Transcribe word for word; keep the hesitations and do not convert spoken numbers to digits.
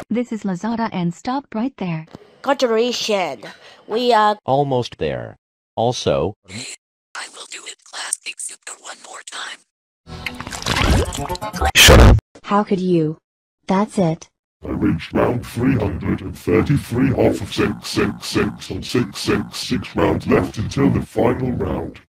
This is Lazada and stop right there. Conjuration. We are almost there. Also, I will do it classic super one more time. shut up. How could you? That's it. I reached round three hundred thirty-three half of six, six, six, on six, six, six rounds left until the final round.